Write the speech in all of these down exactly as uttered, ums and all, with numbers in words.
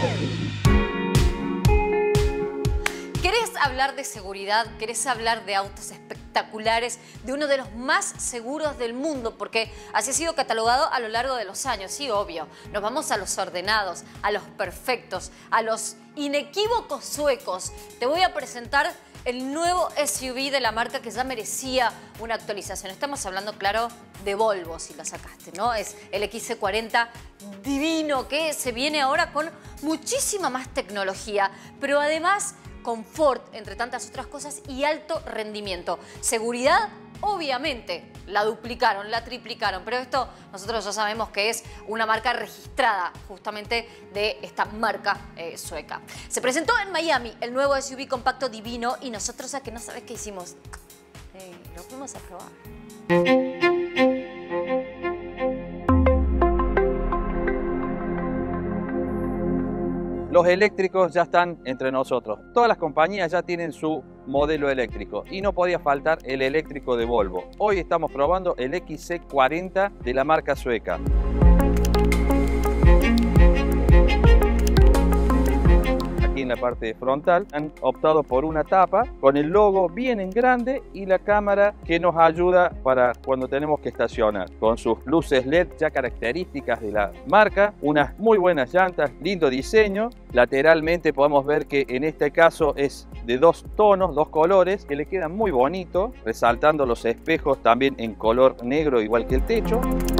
¿Querés hablar de seguridad? ¿Querés hablar de autos espectaculares? De uno de los más seguros del mundo, porque así ha sido catalogado a lo largo de los años, sí, obvio. Nos vamos a los ordenados, a los perfectos, a los inequívocos suecos. Te voy a presentar el nuevo S U V de la marca que ya merecía una actualización. Estamos hablando, claro, de Volvo, si la sacaste, ¿no? Es el X C cuarenta divino, que se viene ahora con muchísima más tecnología, pero además confort, entre tantas otras cosas, y alto rendimiento. Seguridad, obviamente, la duplicaron, la triplicaron, pero esto nosotros ya sabemos que es una marca registrada justamente de esta marca eh, sueca. Se presentó en Miami el nuevo S U V compacto divino y nosotros, a que no sabes qué hicimos, hey, lo fuimos a probar. Los eléctricos ya están entre nosotros. Todas las compañías ya tienen su modelo eléctrico y no podía faltar el eléctrico de Volvo. Hoy estamos probando el X C cuarenta de la marca sueca. Aquí en la parte frontal han optado por una tapa con el logo bien en grande y la cámara que nos ayuda para cuando tenemos que estacionar, con sus luces L E D ya características de la marca, unas muy buenas llantas, lindo diseño. Lateralmente podemos ver que en este caso es de dos tonos, dos colores, que le quedan muy bonito, resaltando los espejos también en color negro igual que el techo.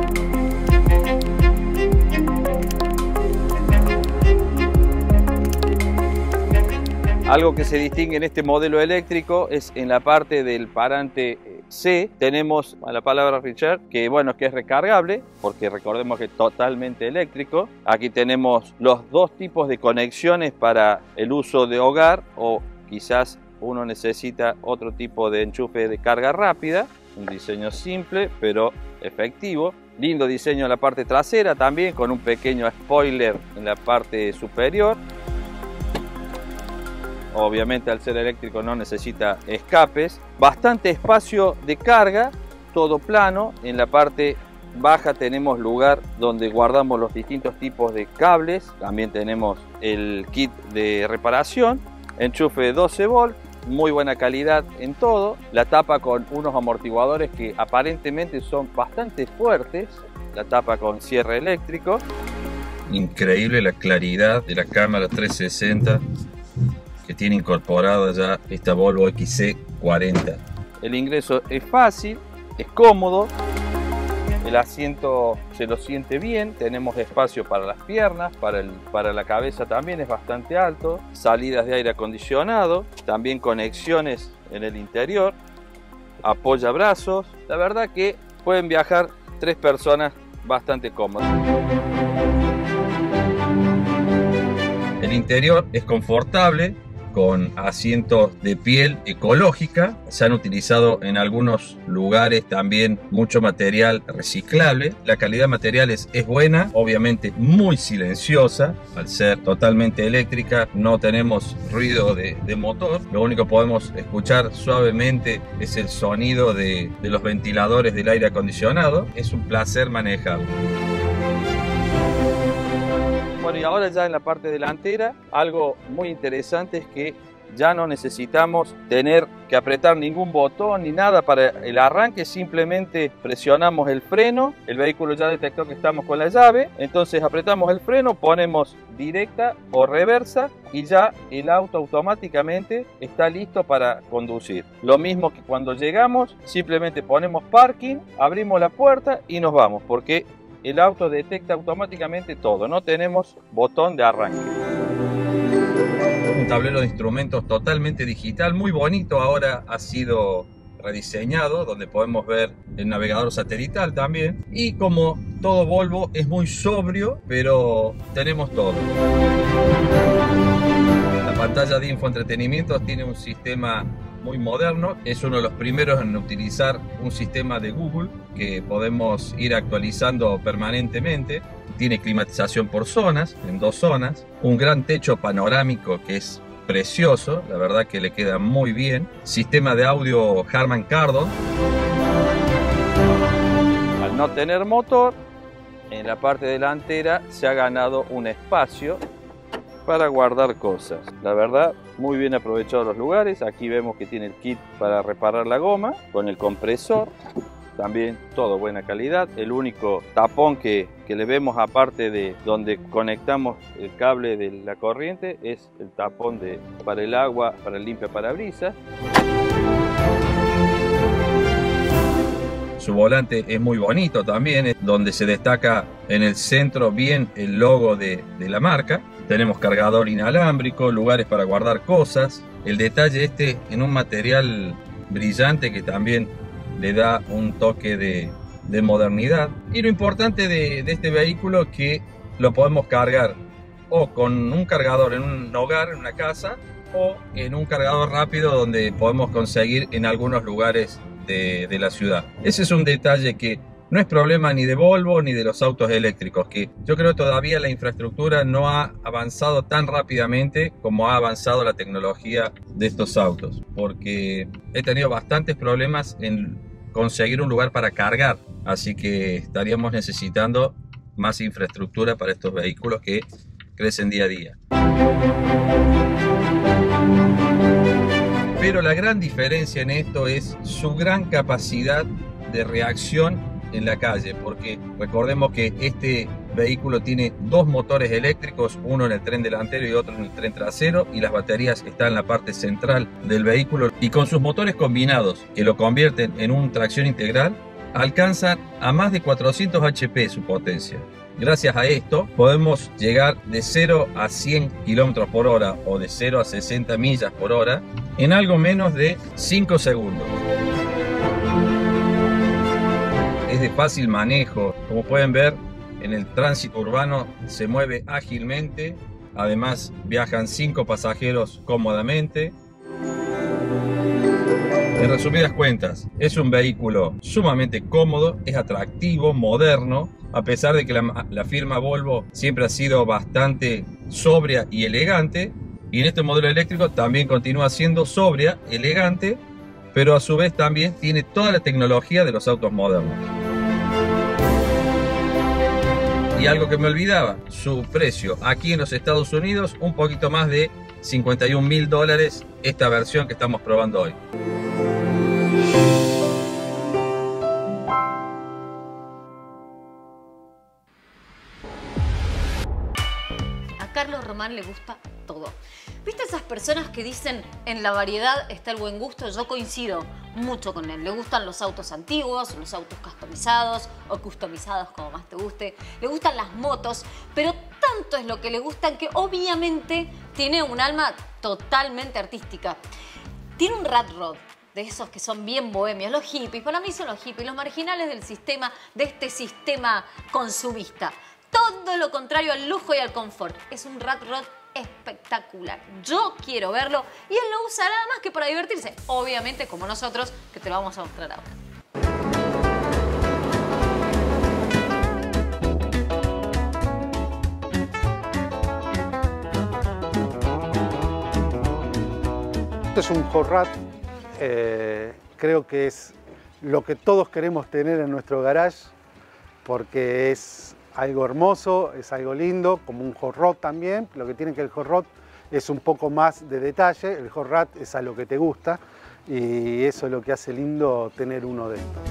Algo que se distingue en este modelo eléctrico es en la parte del parante C. Tenemos a la palabra Richard, que bueno, que es recargable, porque recordemos que es totalmente eléctrico. Aquí tenemos los dos tipos de conexiones para el uso de hogar, o quizás uno necesita otro tipo de enchufe de carga rápida. Un diseño simple pero efectivo. Lindo diseño en la parte trasera también, con un pequeño spoiler en la parte superior. Obviamente al ser eléctrico no necesita escapes. Bastante espacio de carga, todo plano. En la parte baja tenemos lugar donde guardamos los distintos tipos de cables. También tenemos el kit de reparación. Enchufe de doce volts, muy buena calidad en todo. La tapa con unos amortiguadores que aparentemente son bastante fuertes. La tapa con cierre eléctrico. Increíble la claridad de la cámara trescientos sesenta que tiene incorporada ya esta Volvo X C cuarenta. El ingreso es fácil, es cómodo, el asiento se lo siente bien, tenemos espacio para las piernas, para, el, para la cabeza también es bastante alto, salidas de aire acondicionado, también conexiones en el interior, apoya brazos. La verdad que pueden viajar tres personas bastante cómodas. El interior es confortable, con asientos de piel ecológica. Se han utilizado en algunos lugares también mucho material reciclable. La calidad de materiales es buena, obviamente muy silenciosa. Al ser totalmente eléctrica no tenemos ruido de, de motor. Lo único que podemos escuchar suavemente es el sonido de, de los ventiladores del aire acondicionado. Es un placer manejar. Bueno, y ahora ya en la parte delantera, algo muy interesante es que ya no necesitamos tener que apretar ningún botón ni nada para el arranque, simplemente presionamos el freno, el vehículo ya detectó que estamos con la llave, entonces apretamos el freno, ponemos directa o reversa y ya el auto automáticamente está listo para conducir. Lo mismo que cuando llegamos, simplemente ponemos parking, abrimos la puerta y nos vamos, porque el auto detecta automáticamente todo, no tenemos botón de arranque. Un tablero de instrumentos totalmente digital, muy bonito, ahora ha sido rediseñado, donde podemos ver el navegador satelital también. Y como todo Volvo es muy sobrio, pero tenemos todo. La pantalla de infoentretenimiento tiene un sistema muy moderno, es uno de los primeros en utilizar un sistema de Google que podemos ir actualizando permanentemente. Tiene climatización por zonas, en dos zonas, un gran techo panorámico que es precioso, la verdad que le queda muy bien, sistema de audio Harman Kardon. Al no tener motor, en la parte delantera se ha ganado un espacio para guardar cosas. La verdad, muy bien aprovechados los lugares. Aquí vemos que tiene el kit para reparar la goma con el compresor. También todo buena calidad. El único tapón que, que le vemos aparte de donde conectamos el cable de la corriente es el tapón de, para el agua, para el limpia parabrisas. Su volante es muy bonito también, donde se destaca en el centro bien el logo de, de la marca. Tenemos cargador inalámbrico, lugares para guardar cosas. El detalle este en un material brillante que también le da un toque de, de modernidad. Y lo importante de, de este vehículo es que lo podemos cargar o con un cargador en un hogar, en una casa, o en un cargador rápido donde podemos conseguir en algunos lugares de, de la ciudad. Ese es un detalle que no es problema ni de Volvo ni de los autos eléctricos, que yo creo que todavía la infraestructura no ha avanzado tan rápidamente como ha avanzado la tecnología de estos autos, porque he tenido bastantes problemas en conseguir un lugar para cargar, así que estaríamos necesitando más infraestructura para estos vehículos que crecen día a día. Pero la gran diferencia en esto es su gran capacidad de reacción en la calle, porque recordemos que este vehículo tiene dos motores eléctricos, uno en el tren delantero y otro en el tren trasero, y las baterías están en la parte central del vehículo, y con sus motores combinados que lo convierten en una tracción integral, alcanzan a más de cuatrocientos H P su potencia. Gracias a esto podemos llegar de cero a cien kilómetros por hora o de cero a sesenta millas por hora en algo menos de cinco segundos. Es de fácil manejo, como pueden ver en el tránsito urbano se mueve ágilmente, además viajan cinco pasajeros cómodamente. En resumidas cuentas, es un vehículo sumamente cómodo, es atractivo, moderno, a pesar de que la, la firma Volvo siempre ha sido bastante sobria y elegante, y en este modelo eléctrico también continúa siendo sobria, elegante, pero a su vez también tiene toda la tecnología de los autos modernos. Y algo que me olvidaba, su precio aquí en los Estados Unidos, un poquito más de cincuenta y un mil dólares esta versión que estamos probando hoy. A Carlos Román le gusta todo. ¿Viste esas personas que dicen en la variedad está el buen gusto? Yo coincido mucho con él. Le gustan los autos antiguos, los autos customizados o customizados como más te guste. Le gustan las motos, pero tanto es lo que le gustan que obviamente tiene un alma totalmente artística. Tiene un rat rod, de esos que son bien bohemios, los hippies. Para mí son los hippies, los marginales del sistema, de este sistema consumista. Todo lo contrario al lujo y al confort. Es un rat rod espectacular. Yo quiero verlo y él lo usa nada más que para divertirse. Obviamente como nosotros, que te lo vamos a mostrar ahora. Este es un hot rod. Eh, creo que es lo que todos queremos tener en nuestro garage porque es algo hermoso, es algo lindo, como un hot rod también. Lo que tiene que el hot rod es un poco más de detalle, el hot rod es a lo que te gusta y eso es lo que hace lindo tener uno de estos.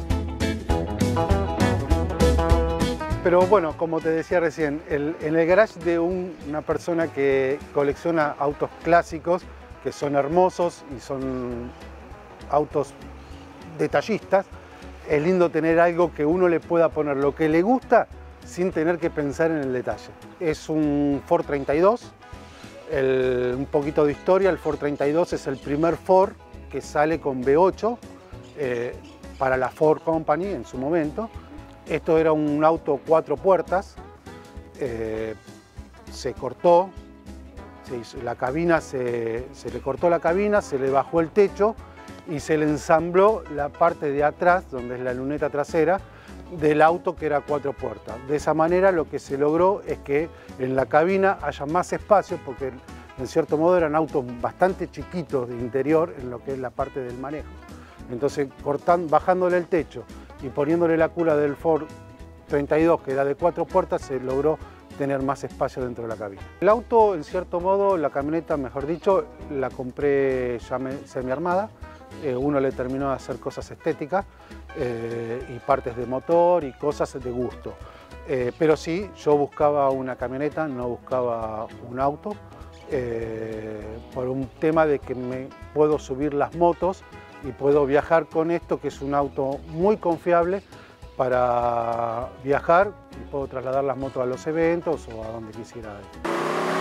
Pero bueno, como te decía recién, el, en el garage de un, una persona que colecciona autos clásicos, que son hermosos y son autos detallistas, es lindo tener algo que uno le pueda poner lo que le gusta sin tener que pensar en el detalle. Es un Ford treinta y dos, el, un poquito de historia, el Ford treinta y dos es el primer Ford que sale con V ocho eh, para la Ford Company en su momento. Esto era un auto cuatro puertas, eh, se cortó, se hizo, la cabina se, se le cortó la cabina, se le bajó el techo y se le ensambló la parte de atrás, donde es la luneta trasera, del auto que era cuatro puertas. De esa manera lo que se logró es que en la cabina haya más espacio, porque en cierto modo eran autos bastante chiquitos de interior en lo que es la parte del manejo. Entonces cortando, bajándole el techo y poniéndole la cula del Ford treinta y dos, que era de cuatro puertas, se logró tener más espacio dentro de la cabina. El auto, en cierto modo, la camioneta, mejor dicho, la compré ya semi-armada. Eh, uno le terminó de hacer cosas estéticas eh, y partes de motor y cosas de gusto. Eh, pero sí, yo buscaba una camioneta, no buscaba un auto, eh, por un tema de que me puedo subir las motos y puedo viajar con esto, que es un auto muy confiable para viajar y puedo trasladar las motos a los eventos o a donde quisiera ir.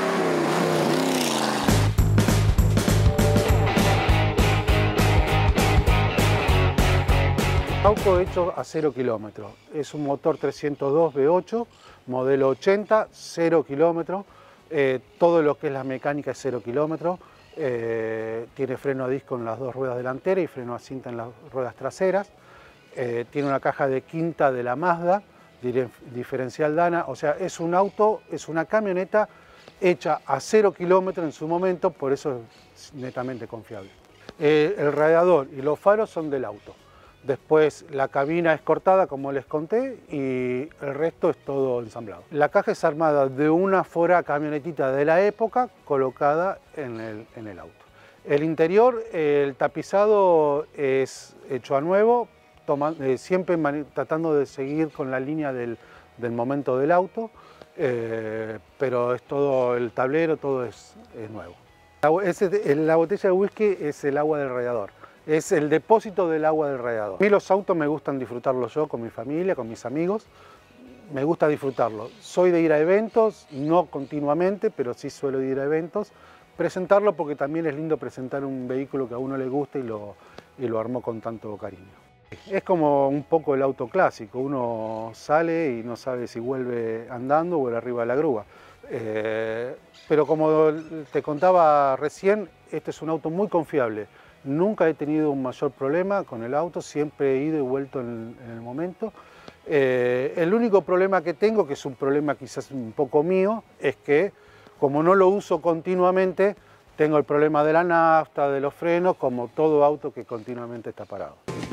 Auto hecho a cero kilómetros. Es un motor trescientos dos V ocho, modelo ochenta, cero kilómetros. Eh, todo lo que es la mecánica es cero kilómetros. Eh, tiene freno a disco en las dos ruedas delanteras y freno a cinta en las ruedas traseras. Eh, tiene una caja de quinta de la Mazda, diferencial Dana. O sea, es un auto, es una camioneta hecha a cero kilómetros en su momento, por eso es netamente confiable. Eh, el radiador y los faros son del auto. Después la cabina es cortada, como les conté, y el resto es todo ensamblado. La caja es armada de una Fora camionetita de la época colocada en el, en el auto. El interior, el tapizado es hecho a nuevo, toma, eh, siempre tratando de seguir con la línea del, del momento del auto, eh, pero es todo el tablero, todo es, es nuevo. La, ese, la botella de whisky es el agua del radiador. Es el depósito del agua del radiador. A mí los autos me gustan disfrutarlos yo con mi familia, con mis amigos. Me gusta disfrutarlos. Soy de ir a eventos, no continuamente, pero sí suelo ir a eventos. Presentarlo porque también es lindo presentar un vehículo que a uno le gusta y lo, y lo armó con tanto cariño. Es como un poco el auto clásico. Uno sale y no sabe si vuelve andando o vuelve arriba de la grúa. Eh, pero como te contaba recién, este es un auto muy confiable. Nunca he tenido un mayor problema con el auto, siempre he ido y vuelto en, en el momento. Eh, el único problema que tengo, que es un problema quizás un poco mío, es que como no lo uso continuamente, tengo el problema de la nafta, de los frenos, como todo auto que continuamente está parado.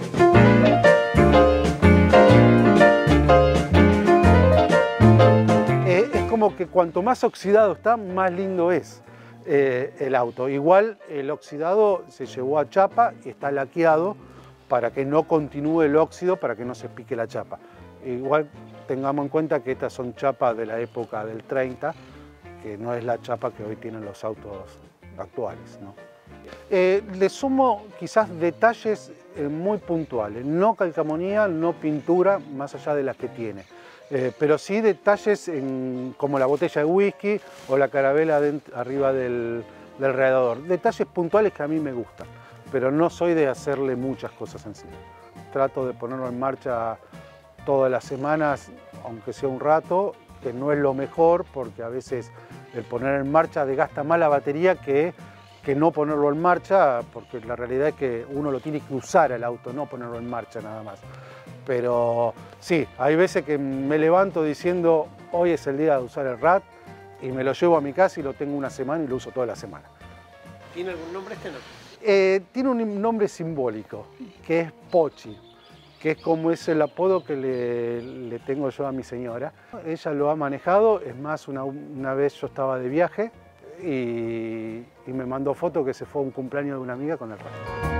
Eh, es como que cuanto más oxidado está, más lindo es. Eh, el auto. Igual el oxidado se llevó a chapa y está laqueado para que no continúe el óxido, para que no se pique la chapa. Igual tengamos en cuenta que estas son chapas de la época del treinta, que no es la chapa que hoy tienen los autos actuales, ¿no? Eh, le sumo quizás detalles eh, muy puntuales, no calcamonía, no pintura, más allá de las que tiene. Eh, pero sí detalles en, como la botella de whisky o la carabela de, arriba del, del radiador. Detalles puntuales que a mí me gustan, pero no soy de hacerle muchas cosas encima. Trato de ponerlo en marcha todas las semanas, aunque sea un rato, que no es lo mejor porque a veces el poner en marcha desgasta más la batería que, que no ponerlo en marcha, porque la realidad es que uno lo tiene que usar el auto, no ponerlo en marcha nada más. Pero sí, hay veces que me levanto diciendo hoy es el día de usar el R A T y me lo llevo a mi casa y lo tengo una semana y lo uso toda la semana. ¿Tiene algún nombre este no? Eh, tiene un nombre simbólico, que es Pochi, que es como es el apodo que le, le tengo yo a mi señora. Ella lo ha manejado, es más, una, una vez yo estaba de viaje y, y me mandó foto que se fue a un cumpleaños de una amiga con el R A T.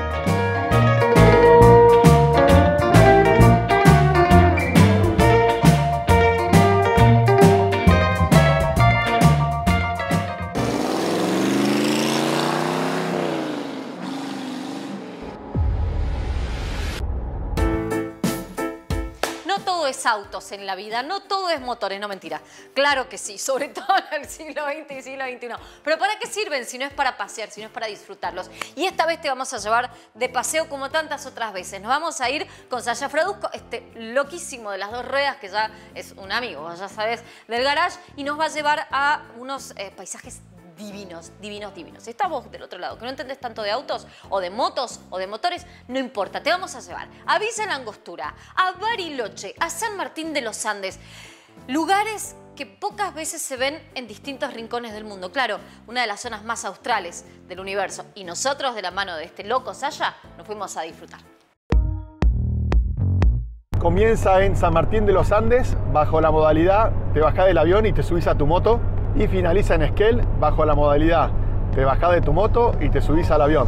Es autos en la vida, no todo es motores, no mentira. Claro que sí, sobre todo en el siglo veinte y siglo veintiuno. Pero ¿para qué sirven si no es para pasear, si no es para disfrutarlos? Y esta vez te vamos a llevar de paseo como tantas otras veces. Nos vamos a ir con Sasha Fradusco, este loquísimo de las dos ruedas, que ya es un amigo, ya sabes, del garage, y nos va a llevar a unos eh, paisajes divinos, divinos, divinos. Si estás vos del otro lado, que no entendés tanto de autos, o de motos, o de motores, no importa, te vamos a llevar a Villa La Angostura, a Bariloche, a San Martín de los Andes, lugares que pocas veces se ven en distintos rincones del mundo. Claro, una de las zonas más australes del universo. Y nosotros, de la mano de este loco Sasha, nos fuimos a disfrutar. comienza en San Martín de los Andes, bajo la modalidad te bajás del avión y te subís a tu moto, y finaliza en Esquel, bajo la modalidad te bajás de tu moto y te subís al avión.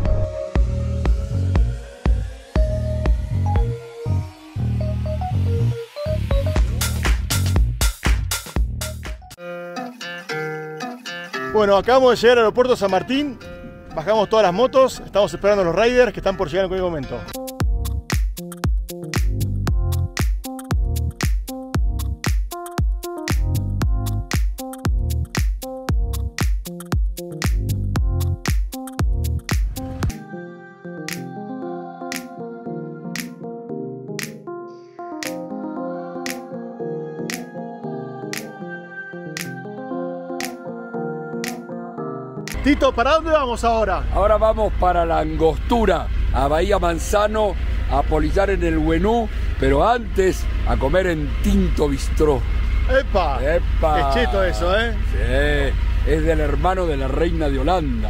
Bueno, acabamos de llegar al aeropuerto San Martín, bajamos todas las motos, estamos esperando a los riders que están por llegar en cualquier momento. Tito, ¿para dónde vamos ahora? Ahora vamos para la Angostura, a Bahía Manzano, a polillar en el Buenú, pero antes a comer en Tinto Bistró. ¡Epa! ¡Epa! ¡Qué cheto eso, eh! Sí, es del hermano de la reina de Holanda.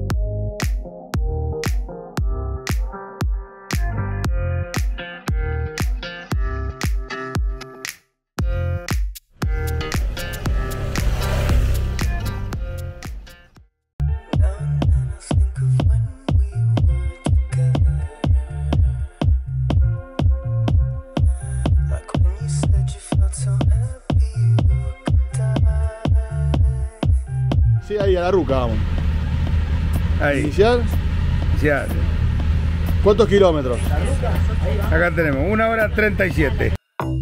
Sí, ahí a la ruca vamos. Ahí. ¿Iniciar? Ya. ¿Cuántos kilómetros? Acá tenemos una hora treinta y siete.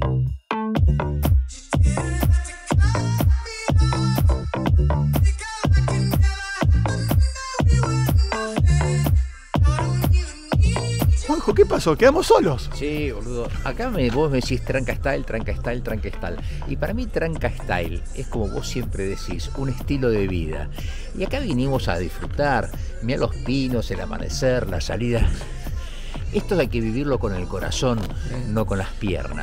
Juanjo, ¿qué pasó? ¿Quedamos solos? Sí, boludo. Acá me, vos me decís tranca style, tranca style, tranca style. Y para mí tranca style es como vos siempre decís, un estilo de vida. Y acá vinimos a disfrutar. Mirá los pinos, el amanecer, la salida. Esto hay que vivirlo con el corazón, no con las piernas.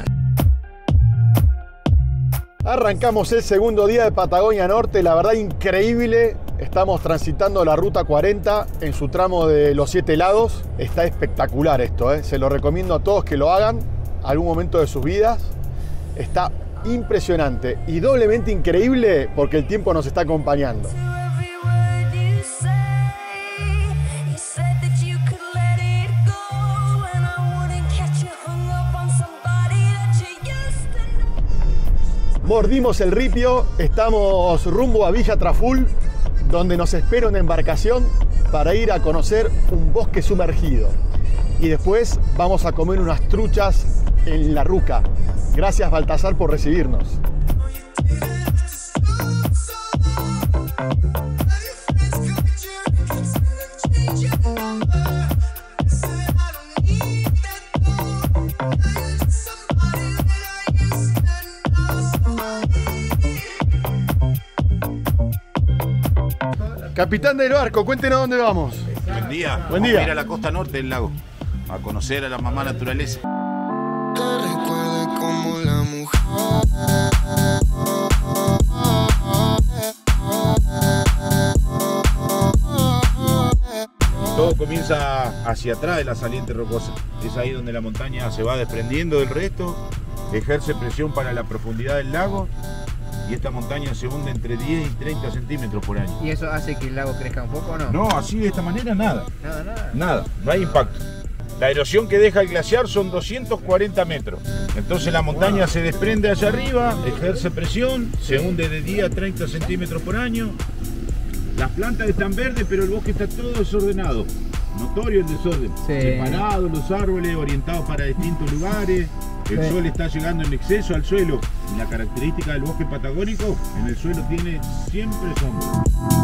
Arrancamos el segundo día de Patagonia Norte, la verdad increíble. Estamos transitando la ruta cuarenta en su tramo de los Siete Lagos. Está espectacular esto, ¿eh? Se lo recomiendo a todos que lo hagan algún momento de sus vidas. Está impresionante y doblemente increíble porque el tiempo nos está acompañando. Mordimos el ripio, estamos rumbo a Villa Traful, donde nos espera una embarcación para ir a conocer un bosque sumergido. Y después vamos a comer unas truchas en la ruca. Gracias, Baltasar, por recibirnos. Capitán del barco, cuéntenos dónde vamos. Buen día. Buen Vamos día. a ir a la costa norte del lago, a conocer a la mamá naturaleza. Como la mujer. Todo comienza hacia atrás de la saliente rocosa. Es ahí donde la montaña se va desprendiendo del resto, ejerce presión para la profundidad del lago. Y esta montaña se hunde entre diez y treinta centímetros por año. ¿Y eso hace que el lago crezca un poco o no? No, así de esta manera nada. Nada, nada. Nada, no hay impacto. La erosión que deja el glaciar son doscientos cuarenta metros. Entonces la montaña wow. se desprende hacia arriba, ejerce presión, se hunde de diez a treinta centímetros por año. Las plantas están verdes, pero el bosque está todo desordenado. Notorio el desorden. Sí. Separados los árboles, orientados para distintos lugares. El sí. sol está llegando en exceso al suelo. Y la característica del bosque patagónico, en el suelo tiene siempre sombra.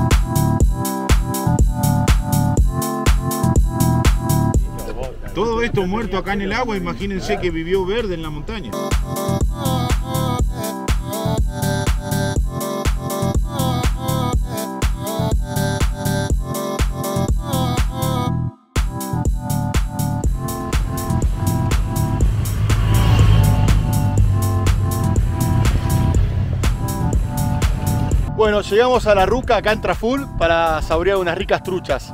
Todo esto muerto acá en el agua, imagínense que vivió verde en la montaña. Bueno, llegamos a la ruca acá en Traful para saborear unas ricas truchas.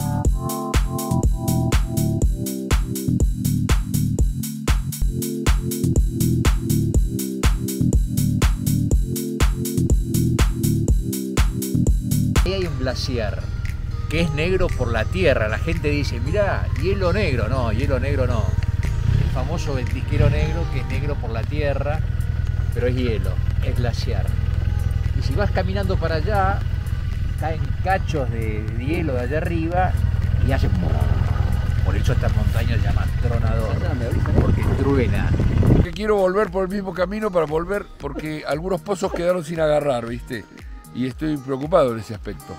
Ahí hay un glaciar que es negro por la tierra. La gente dice, mirá, hielo negro. No, hielo negro no. El famoso ventisquero negro que es negro por la tierra, pero es hielo, es glaciar. Y si vas caminando para allá, caen cachos de hielo de allá arriba y hace... Por eso esta montaña se llama Tronador, porque truena. Que quiero volver por el mismo camino para volver, porque algunos pozos quedaron sin agarrar, ¿viste? Y estoy preocupado en ese aspecto.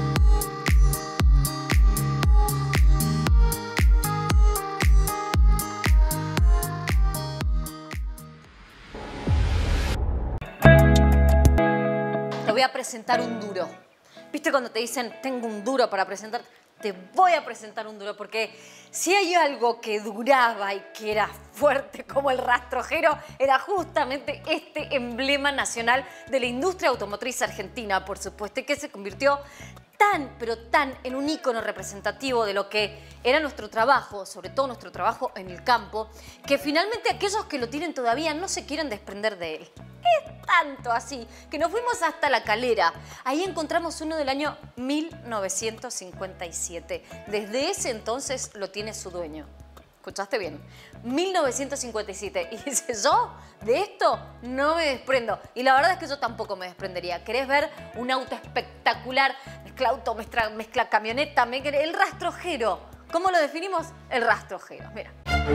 Te voy a presentar un duro. ¿Viste cuando te dicen, tengo un duro para presentar? Te voy a presentar un duro, porque si hay algo que duraba y que era fuerte como el rastrojero, era justamente este emblema nacional de la industria automotriz argentina, por supuesto, y que se convirtió tan, pero tan en un ícono representativo de lo que era nuestro trabajo, sobre todo nuestro trabajo en el campo, que finalmente aquellos que lo tienen todavía no se quieren desprender de él. Es tanto así que nos fuimos hasta La Calera. Ahí encontramos uno del año mil novecientos cincuenta y siete. Desde ese entonces lo tiene su dueño. ¿Escuchaste bien? mil novecientos cincuenta y siete. Y dice, yo de esto no me desprendo. Y la verdad es que yo tampoco me desprendería. ¿Querés ver un auto espectacular? Mezcla auto, mezcla, mezcla camioneta, mezcla, el rastrojero. ¿Cómo lo definimos? El rastrojero. Mira.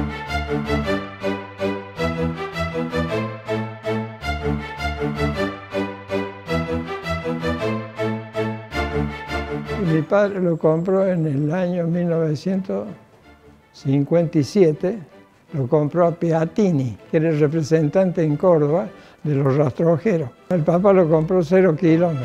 Mi padre lo compró en el año mil novecientos cincuenta y siete, lo compró a Piatini, que era el representante en Córdoba de los rastrojeros. El papá lo compró cero kilómetros.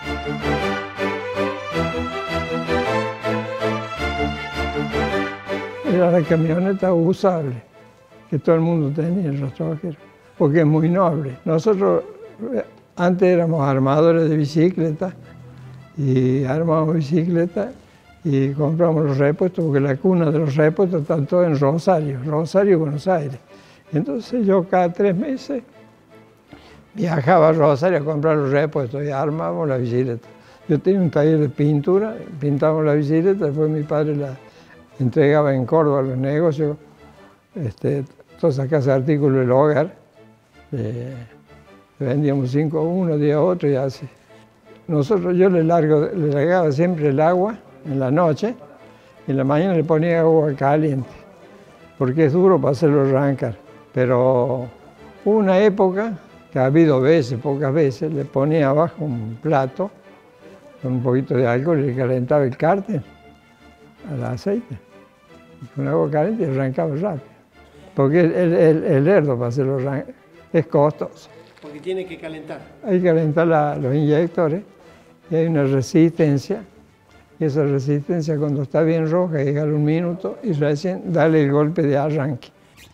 Era la camioneta usable que todo el mundo tenía, el rastrojero, porque es muy noble. Nosotros antes éramos armadores de bicicletas, y armamos bicicleta y compramos los repuestos, porque la cuna de los repuestos está todo en Rosario, Rosario, Buenos Aires. Entonces yo cada tres meses viajaba a Rosario a comprar los repuestos y armábamos la bicicleta. Yo tenía un taller de pintura, pintábamos la bicicleta, después mi padre la entregaba en Córdoba a los negocios, este, todas esas casas de artículos del hogar, eh, vendíamos cinco a uno, diez a otro y así. Nosotros, yo le, largo, le largaba siempre el agua en la noche y en la mañana le ponía agua caliente, porque es duro para hacerlo arrancar. Pero hubo una época, que ha habido veces, pocas veces, le ponía abajo un plato con un poquito de alcohol y le calentaba el cárter al aceite. Y con agua caliente arrancaba rápido, porque el, el, el, el herdo para hacerlo arrancar es costoso. Porque tiene que calentar. Hay que calentar la, los inyectores y hay una resistencia. Y esa resistencia cuando está bien roja llega a un minuto y recién dale el golpe de arranque.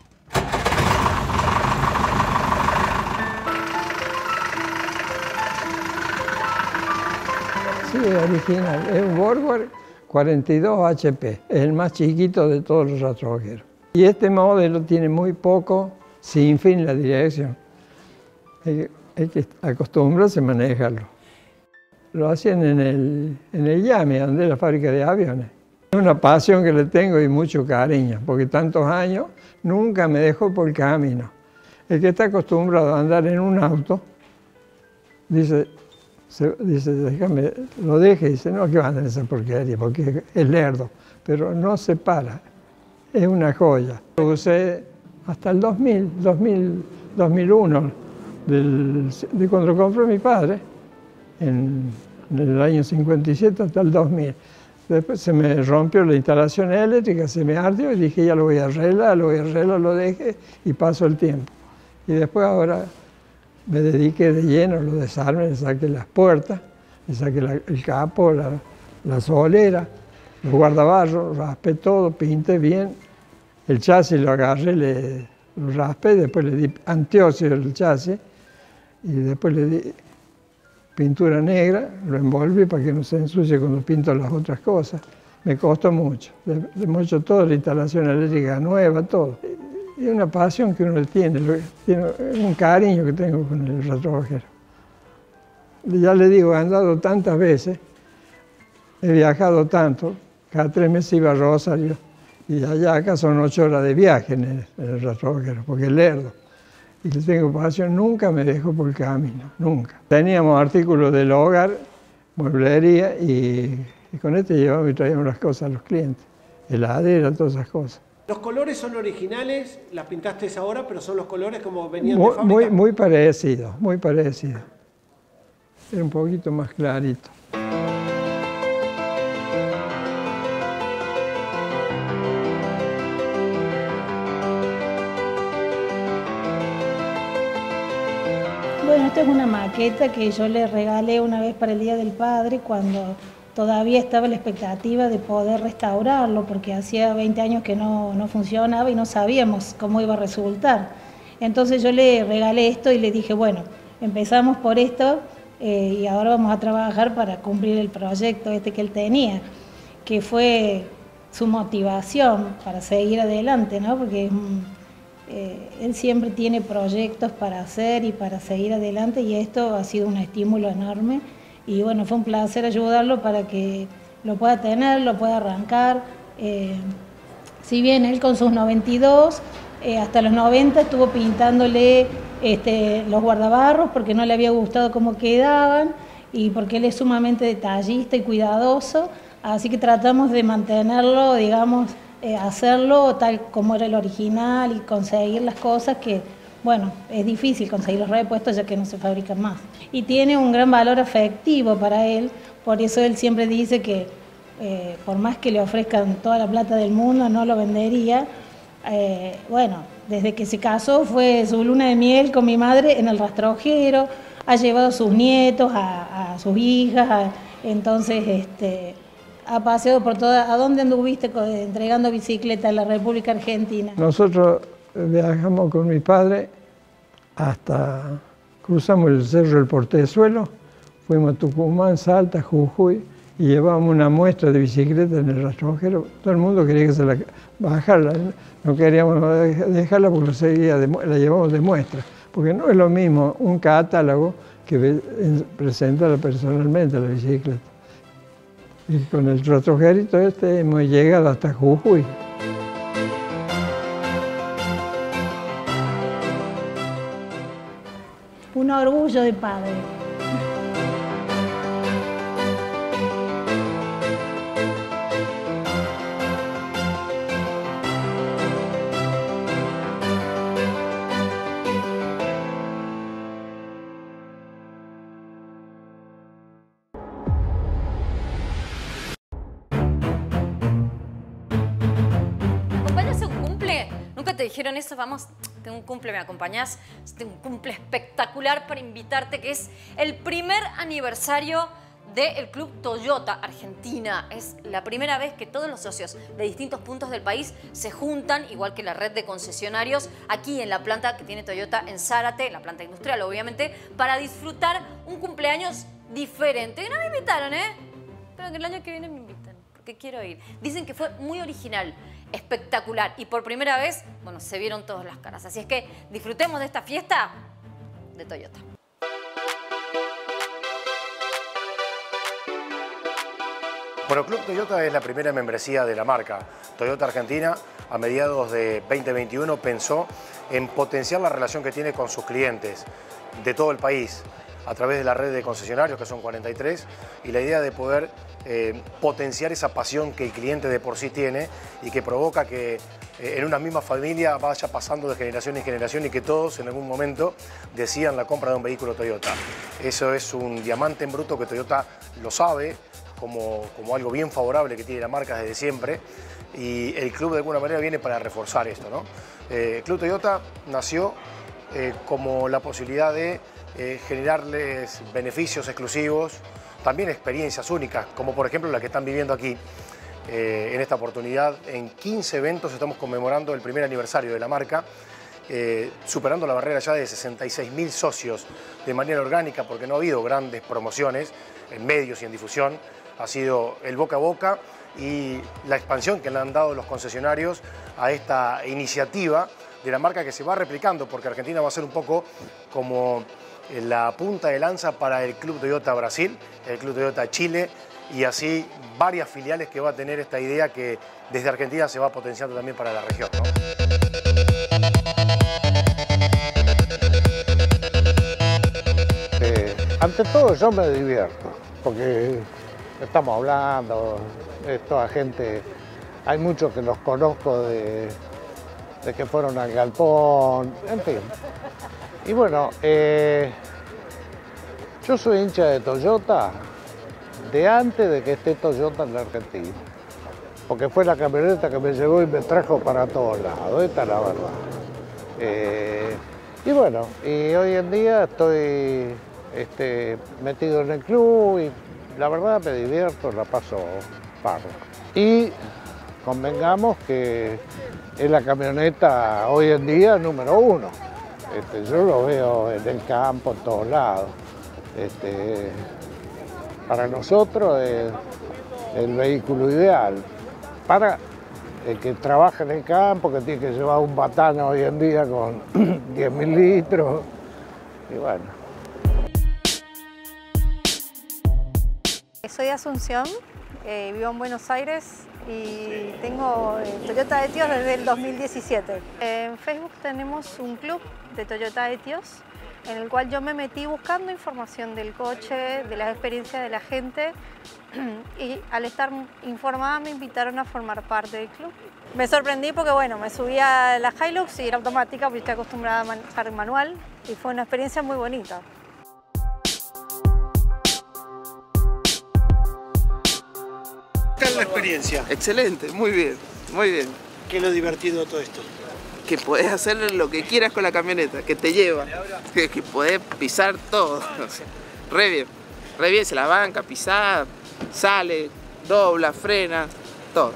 Sí, es original. Es un Borgward cuarenta y dos H P. Es el más chiquito de todos los rastrojeros. Y este modelo tiene muy poco sin fin la dirección. Hay que, hay que acostumbrarse a manejarlo. Lo hacían en el, en el Yame, donde es la fábrica de aviones. Es una pasión que le tengo y mucho cariño, porque tantos años nunca me dejó por el camino. El que está acostumbrado a andar en un auto, dice, se, dice déjame, lo deje y dice, no, que va a andar en esa porquería, porque es lerdo, pero no se para, es una joya. Lo usé hasta el dos mil, dos mil, dos mil uno, del, de cuando lo compró mi padre, en, en el año cincuenta y siete hasta el dos mil. Después se me rompió la instalación eléctrica, se me ardió y dije, ya lo voy a arreglar, lo voy a arreglar, lo dejé y pasó el tiempo. Y después ahora me dediqué de lleno, lo desarmé, le saqué las puertas, le saqué la, el capo, la, la solera, los guardabarros, raspé todo, pinté bien. El chasis lo agarré, le, lo raspé, después le di antióxido al chasis y después le di pintura negra, lo envolví para que no se ensucie cuando pinto las otras cosas. Me costó mucho, le, le he hecho toda la instalación eléctrica nueva, todo. Y es una pasión que uno le tiene, tiene un cariño que tengo con el rastrojero. Ya le digo, he andado tantas veces he viajado tanto, cada tres meses iba a Rosario, y allá acá son ocho horas de viaje en el, en el rastrojero, porque es lerdo. Y le tengo pasión, nunca me dejo por el camino, nunca. Teníamos artículos del hogar, mueblería, y, y con este llevamos y traíamos las cosas a los clientes, heladera, todas esas cosas. Los colores son originales, las pintaste ahora, pero son los colores como venían Muy, de fábrica. muy, muy parecidos, muy parecidos. Era un poquito más clarito. Bueno, esta es una maqueta que yo le regalé una vez para el Día del Padre cuando todavía estaba la expectativa de poder restaurarlo porque hacía veinte años que no, no funcionaba y no sabíamos cómo iba a resultar. Entonces yo le regalé esto y le dije, bueno, empezamos por esto eh, y ahora vamos a trabajar para cumplir el proyecto este que él tenía, que fue su motivación para seguir adelante, ¿no? Porque eh, él siempre tiene proyectos para hacer y para seguir adelante y esto ha sido un estímulo enorme. Y bueno, fue un placer ayudarlo para que lo pueda tener, lo pueda arrancar. Eh, si bien él con sus noventa y dos, eh, hasta los noventa estuvo pintándole este, los guardabarros porque no le había gustado cómo quedaban y porque él es sumamente detallista y cuidadoso. Así que tratamos de mantenerlo, digamos, eh, hacerlo tal como era el original y conseguir las cosas que, bueno, es difícil conseguir los repuestos ya que no se fabrican más. Y tiene un gran valor afectivo para él, por eso él siempre dice que eh, por más que le ofrezcan toda la plata del mundo, no lo vendería. Eh, bueno, desde que se casó fue su luna de miel con mi madre en el rastrojero, ha llevado a sus nietos, a, a sus hijas, a, entonces este, ha paseado por toda... ¿A dónde anduviste entregando bicicleta en la República Argentina? Nosotros viajamos con mi padre hasta, cruzamos el cerro del Portezuelo, fuimos a Tucumán, Salta, Jujuy y llevábamos una muestra de bicicleta en el rastrojero. Todo el mundo quería que se la bajarla, no queríamos dejarla porque la, seguía de, la llevamos de muestra, porque no es lo mismo un catálogo que presentarla personalmente la bicicleta. Y con el rastrojerito este hemos llegado hasta Jujuy. Un orgullo de padre. ¿Te dijeron eso? Vamos, tengo un cumple, ¿me acompañás? Tengo un cumple espectacular para invitarte, que es el primer aniversario del Club Toyota Argentina. Es la primera vez que todos los socios de distintos puntos del país se juntan, igual que la red de concesionarios, aquí en la planta que tiene Toyota en Zárate, la planta industrial obviamente, para disfrutar un cumpleaños diferente. No me invitaron, ¿eh? Pero que el año que viene me invitan, porque quiero ir. Dicen que fue muy original, espectacular y por primera vez, bueno, se vieron todas las caras. Así es que disfrutemos de esta fiesta de Toyota. Bueno, Club Toyota es la primera membresía de la marca. Toyota Argentina, a mediados de veinte veintiuno, pensó en potenciar la relación que tiene con sus clientes de todo el país a través de la red de concesionarios, que son cuarenta y tres, y la idea de poder eh, potenciar esa pasión que el cliente de por sí tiene y que provoca que eh, en una misma familia vaya pasando de generación en generación y que todos en algún momento decidan la compra de un vehículo Toyota. Eso es un diamante en bruto que Toyota lo sabe como, como algo bien favorable que tiene la marca desde siempre, y el club de alguna manera viene para reforzar esto, ¿no? Eh, Club Toyota nació eh, como la posibilidad de Eh, generarles beneficios exclusivos, también experiencias únicas, como por ejemplo la que están viviendo aquí. Eh, en esta oportunidad, en quince eventos estamos conmemorando el primer aniversario de la marca, eh, superando la barrera ya de sesenta y seis mil socios de manera orgánica, porque no ha habido grandes promociones en medios y en difusión, ha sido el boca a boca y la expansión que le han dado los concesionarios a esta iniciativa de la marca, que se va replicando, porque Argentina va a ser un poco como la punta de lanza para el Club Toyota Brasil, el Club Toyota Chile y así varias filiales que va a tener esta idea que desde Argentina se va potenciando también para la región, ¿no? Eh, ante todo yo me divierto, porque estamos hablando, es toda gente, hay muchos que los conozco de, de que fueron al galpón, en fin. Y bueno, eh, yo soy hincha de Toyota de antes de que esté Toyota en la Argentina, porque fue la camioneta que me llevó y me trajo para todos lados, esta es la verdad. Eh, y bueno, y hoy en día estoy este, metido en el club y la verdad me divierto, la paso parro. Y convengamos que es la camioneta hoy en día número uno. Este, yo lo veo en el campo, en todos lados. Este, para nosotros es el vehículo ideal. Para el que trabaja en el campo, que tiene que llevar un batano hoy en día con diez mil litros. Y bueno. Soy Asunción, eh, vivo en Buenos Aires y tengo eh, Toyota Etios desde el dos mil diecisiete. En Facebook tenemos un club de Toyota Etios en el cual yo me metí buscando información del coche, de las experiencias de la gente y al estar informada me invitaron a formar parte del club. Me sorprendí porque bueno, me subí a la Hilux y era automática porque estoy acostumbrada a manejar manual y fue una experiencia muy bonita. ¿Qué tal la experiencia? Excelente, muy bien, muy bien. ¿Qué es lo divertido de todo esto? Que podés hacer lo que quieras con la camioneta, que te lleva, que, que podés pisar todo. Re bien, re bien, se la banca, pisada, sale, dobla, frena, todo.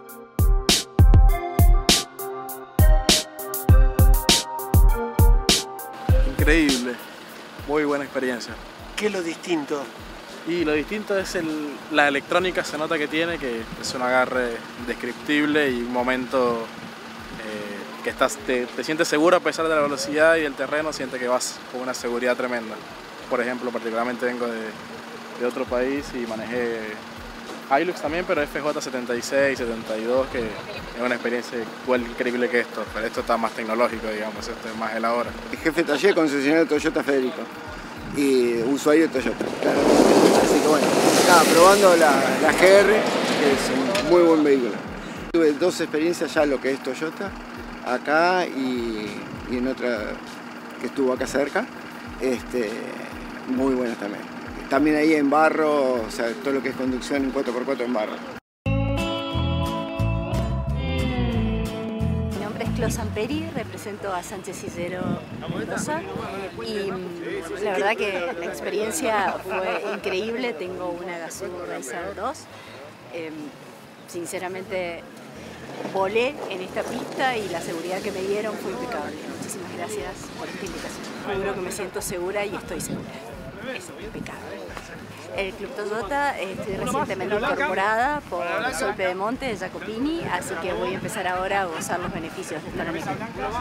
Increíble, muy buena experiencia. ¿Qué es lo distinto? Y lo distinto es el, la electrónica, se nota que tiene, que es un agarre indescriptible y un momento eh, que estás, te, te sientes seguro a pesar de la velocidad y el terreno, sientes que vas con una seguridad tremenda. Por ejemplo, particularmente vengo de, de otro país y manejé Hilux también, pero F J setenta y seis, setenta y dos, que es una experiencia igual increíble que esto, pero esto está más tecnológico, digamos, esto es más el ahora. Jefe de taller, concesionario Toyota Federico y usuario de Toyota, claro. Así que bueno, nada, probando la, la G R, que es un muy buen vehículo. Tuve dos experiencias ya lo que es Toyota, acá y, y en otra que estuvo acá cerca, este, muy buenas también. También ahí en barro, o sea, todo lo que es conducción en cuatro por cuatro en barro. Mi nombre es Clos Amperi, represento a Sánchez Cicero Mendoza y la verdad que la experiencia fue increíble. Tengo una Gazoo Racer dos. Eh, sinceramente volé en esta pista y la seguridad que me dieron fue impecable. Muchísimas gracias por esta invitación. Seguro que me siento segura y estoy segura. Es impecable. El Club Toyota, estoy recientemente incorporada por Sol Pedemonte de Jacopini, así que voy a empezar ahora a gozar los beneficios de estar en el club.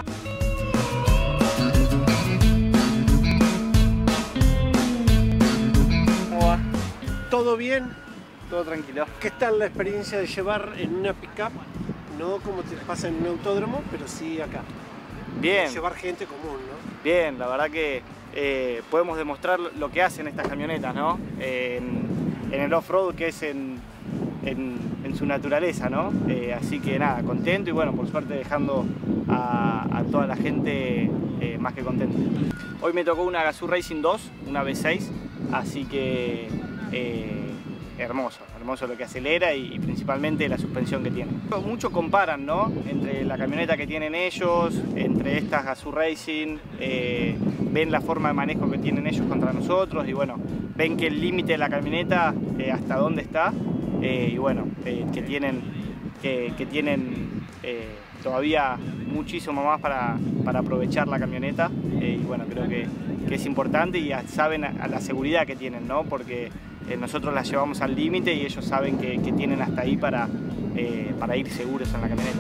¿Cómo va? ¿Todo bien? Todo tranquilo. ¿Qué tal la experiencia de llevar en una pick-up? No como te pasa en un autódromo, pero sí acá. Bien. Llevar gente común, ¿no? Bien, la verdad que eh, podemos demostrar lo que hacen estas camionetas, ¿no? Eh, en, en el off-road, que es en, en, en su naturaleza, ¿no? Eh, así que nada, contento y bueno, por suerte dejando a, a toda la gente eh, más que contento. Hoy me tocó una Gazoo Racing dos, una V seis, así que eh, hermoso, hermoso lo que acelera y, y principalmente la suspensión que tiene. Muchos comparan, ¿no? Entre la camioneta que tienen ellos, entre estas Gazoo Racing, eh, ven la forma de manejo que tienen ellos contra nosotros y bueno, ven que el límite de la camioneta eh, hasta dónde está eh, y bueno, eh, que tienen, que, que tienen eh, todavía muchísimo más para, para aprovechar la camioneta eh, y bueno, creo que, que es importante y saben a, a la seguridad que tienen, ¿no? Porque eh, nosotros la llevamos al límite y ellos saben que, que tienen hasta ahí para, eh, para ir seguros en la camioneta.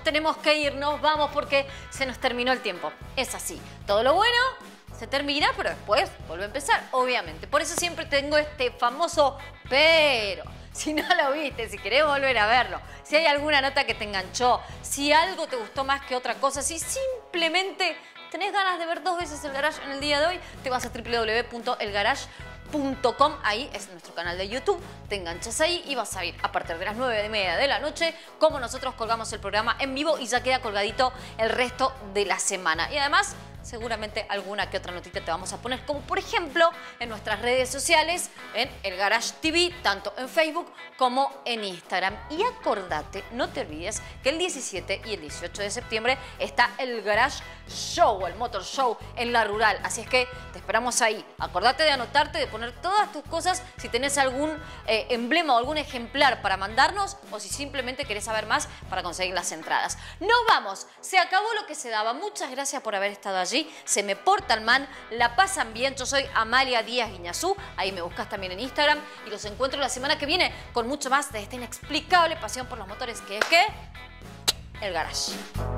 tenemos que irnos, vamos porque se nos terminó el tiempo. Es así, todo lo bueno se termina, pero después vuelve a empezar, obviamente. Por eso siempre tengo este famoso pero. Si no lo viste, si querés volver a verlo, si hay alguna nota que te enganchó, si algo te gustó más que otra cosa, si simplemente tenés ganas de ver dos veces El Garage en el día de hoy, te vas a w w w punto el garage punto com, ahí es nuestro canal de YouTube, te enganchas ahí y vas a ver a partir de las nueve y media de la noche cómo nosotros colgamos el programa en vivo y ya queda colgadito el resto de la semana. Y además, seguramente alguna que otra notita te vamos a poner, como por ejemplo en nuestras redes sociales, en El Garage T V, tanto en Facebook como en Instagram. Y acordate, no te olvides que el diecisiete y el dieciocho de septiembre está el Garage Show, el Motor Show en La Rural. Así es que te esperamos ahí. Acordate de anotarte, de poner todas tus cosas, si tenés algún eh, emblema o algún ejemplar para mandarnos, o si simplemente querés saber más para conseguir las entradas. Nos vamos, se acabó lo que se daba. Muchas gracias por haber estado allí. Se me portan mal, la pasan bien. Yo soy Amalia Díaz Guiñazú, ahí me buscas también en Instagram y los encuentro la semana que viene con mucho más de esta inexplicable pasión por los motores que es que El Garage.